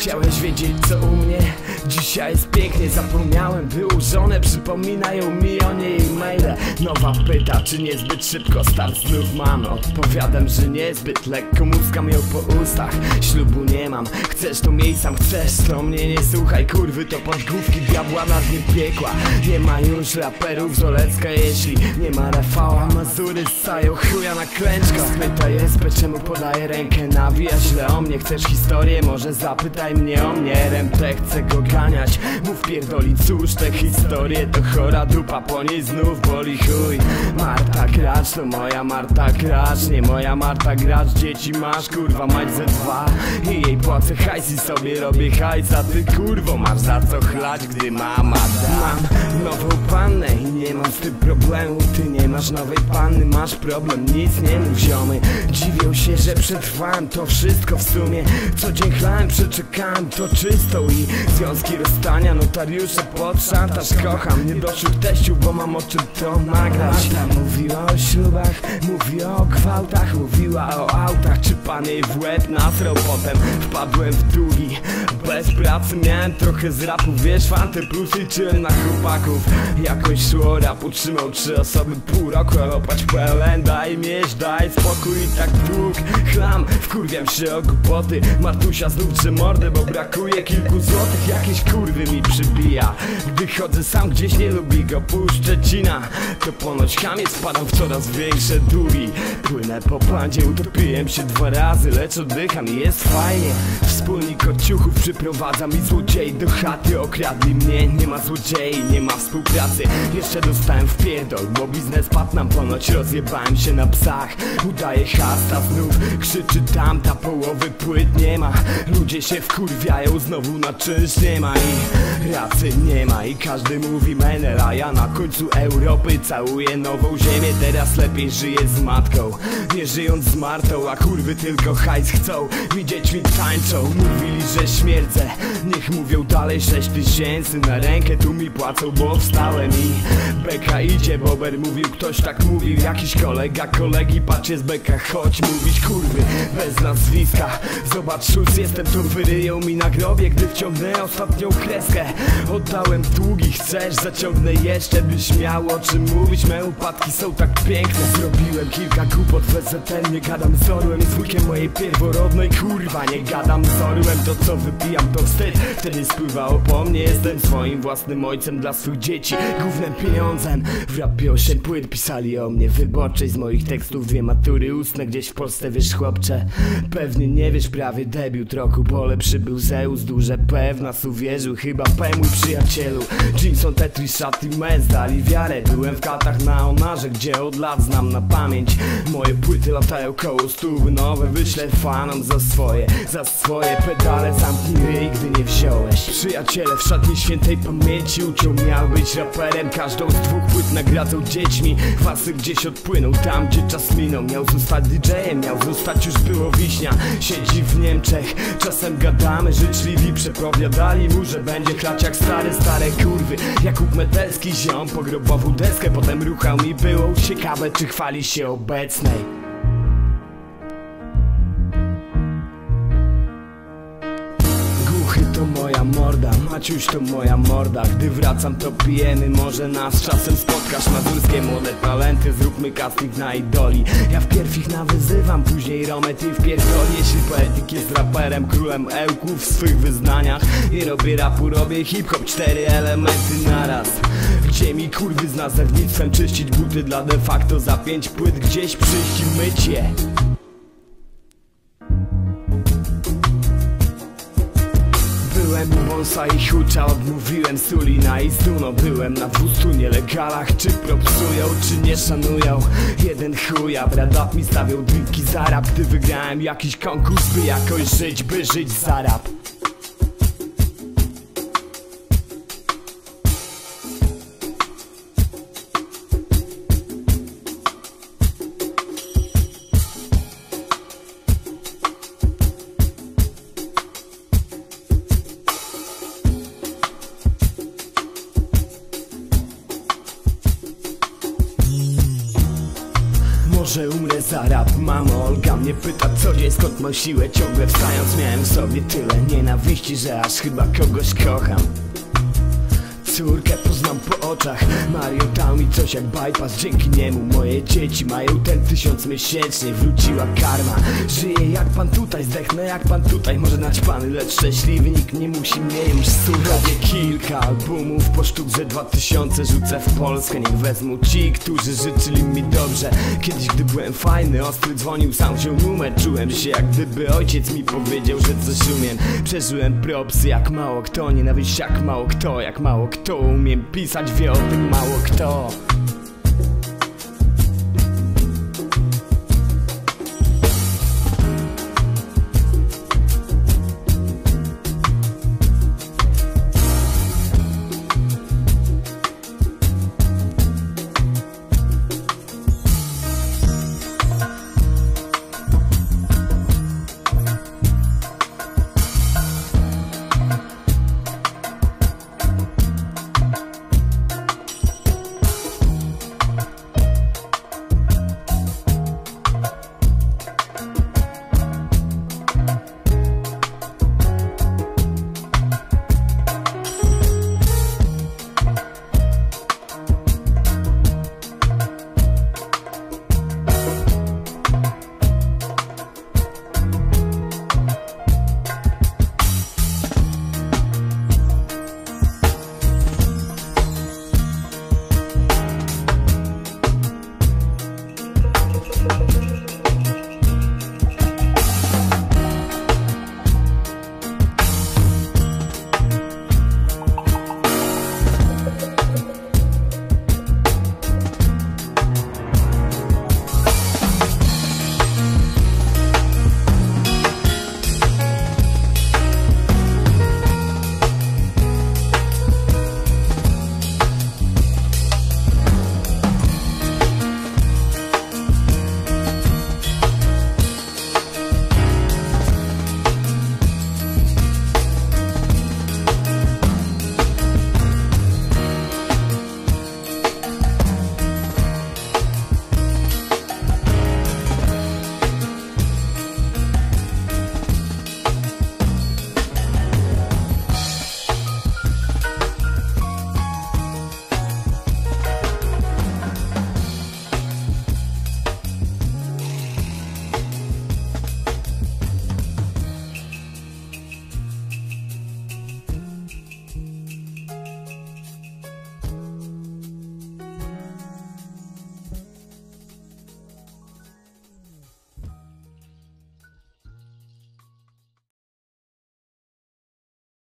Chciałeś wiedzieć co u mnie? Dzisiaj jest pięknie, zapomniałem, wyłożone przypominają mi o niej maile. Nowa pyta, czy niezbyt szybko start znów mam. Odpowiadam, że niezbyt lekko, muska miał po ustach. Ślubu nie mam, chcesz to miej sam, chcesz to mnie nie słuchaj. Kurwy to podgłówki diabła na dnie piekła. Nie ma już raperów z Olecka, jeśli nie ma Rafała. Mazury ssają chuja na klęczko. Pyta SP, czemu podaję rękę, nawija źle o mnie. Chcesz historię? Może zapytaj mnie o mnie. RMT chce go ganiać, mów pierdoli, cóż te historie to chora dupa, po niej znów boli chuj. Marta Gracz to moja Marta Gracz, nie moja Marta Gracz. Dzieci masz, kurwa mać ze dwa i jej płacę hajs i sobie robię hajs, a ty kurwo masz za co chlać, gdy mama da. Mam nową pannę i nie mam z tym problemu. Ty nie masz nowej panny, masz problem, nic nie mów ziomy. Dziwią się, że przetrwałem to wszystko w sumie. Co dzień chlałem, przeczekałem to czystą i związki rozstania, notariusze pod szantaż. Kocham niedoszłych teściów, bo mam o czym to nagrać. Marta mówiła o ślubach, mówiła o gwałtach, mówiła o autach, czy pan jej w łeb nasrał. Potem wpadłem w długi, bez pracy miałem trochę z rapu, wiesz, fantę plus liczyłem na chłopaków. Jakoś szło, rap utrzymał 3 osoby pół roku, ale opać PLN, daj mieść, daj spokój i tak dług. Chlam, wkurwiam się o głupoty, Martusia znów drze mordę, bo brakuje kilku złotych. Jakieś kurwy mi przybija, gdy chodzę sam gdzieś, nie lubi go pół Szczecina. To ponoć chamiec, wpadam w coraz większe długi. Płynę po pandzie, utopiłem się 2 razy, lecz oddycham i jest fajnie. Wspólnik od ciuchów przyprowadza mi złodziei do chaty. Okradli mnie, nie ma złodziei, nie ma współpracy. Jeszcze dostałem w pierdol, bo biznes padł nam, ponoć rozjebałem się na psach. Udaje hasta, znów krzyczy tamta, połowy płyt nie ma. Ludzie się wkurwiają, znowu na czynsz nie ma i racy nie ma. I każdy mówi menel, a ja na końcu Europy całuję nową ziemię. Teraz lepiej żyję z matką, nie żyjąc z Martą, a kurwy tylko hajs chcą. Mi dziećmi tańczą, mówili, że śmierdzę, niech mówią dalej. 6000 na rękę tu mi płacą, bo wstałem i beka idzie. Bober mówił, ktoś tak mówił, jakiś kolega kolegi, patrz jest beka, chodź mówić kurwy bez nazwiska. Zobacz Schulz, jestem tu, wyryją mi na grobie, gdy wciągnę ostatnią kreskę. Oddałem długi, chcesz, zaciągnę jeszcze, byś miał o czym mówić. Me upadki są tak piękne, zrobiłem kilka głupot, WZN, nie gadam z orłem, z wujkiem mojej pierworodnej, kurwa nie gadam z orłem. To co wypijam to wstyd, wtedy spływało po mnie. Jestem swoim własnym ojcem dla swych dzieci, głównym pieniądzem. W rapie 8 płyt pisali o mnie, wyborczej z moich tekstów 2 matury ustne gdzieś w Polsce, wiesz chłopcze. Pewnie nie wiesz, prawie debiut roku, bo lepszy był Zeus, duże P w nas uwierzył, chyba P mój przyjacielu. Jeanson, Tetris, szaty, mez dali wiarę. Byłem w Katach na Onarze, gdzie od lat znam na pamięć. Moje płyty latają koło 100, nowe wyślę fanom za swoje pedale. Zamknij ryj, gdy nie wziąłeś. Przyjaciele w szatni świętej pamięci uczą, miał być raperem. Każdą z 2 płyt nagradzał dziećmi. Wasy gdzieś odpłynął, tam gdzie czas minął. Miał zostać DJ-em, miał zostać, już było wiśnia. Siedzi w Niemczech, czasem gadamy, życzliwi przepowiadali mu, że będzie chlać jak stare kurwy. Jakub Metelski ziom pogrobową deskę, potem ruchał mi było ciekawe, czy chwali się obecnej. To moja morda, Maciuś to moja morda. Gdy wracam to pijemy, może nas czasem spotkasz. Mazurskie młode talenty, zróbmy casting na idoli. Ja wpierw ich nawyzywam, później Romę ty wpierdoli. Jeśli poetyk jest raperem, królem ełków w swych wyznaniach. Nie robię rapu, robię hip-hop, 4 elementy naraz. Gdzie mi kurwy z nazewnictwem czyścić buty dla de facto za 5 płyt gdzieś przyjść i myć je. Byłem u Bonsa i Hucza, odmówiłem Sulina i Zduno. Byłem na 200 nielegalach, czy propsują, czy nie szanują. Jeden chuja, brat mi stawiał drinki za rap, gdy wygrałem jakiś konkurs, by jakoś żyć, by żyć za rap. Może umrę za rap, mamo. Olga mnie pyta co dzień, skąd mam siłę. Ciągle wstając miałem w sobie tyle nienawiści, że aż chyba kogoś kocham. Córkę poznam po oczach. Mario dał mi coś jak bypass. Dzięki niemu moje dzieci mają ten 1000 miesięcznie. Wróciła karma. Żyję jak pan tutaj, zdechnę jak pan tutaj. Może naćpany, lecz szczęśliwy. Nikt nie musi mnie już słuchać. Robię kilka albumów po sztuce 2000. Rzucę w Polskę, niech wezmą ci, którzy życzyli mi dobrze. Kiedyś gdy byłem fajny, ostry dzwonił, sam wziął numer. Czułem się jak gdyby ojciec mi powiedział, że coś umiem. Przeżyłem propsy jak mało kto, nienawiść jak mało kto, jak mało kto umiem pisać, wie o tym mało kto.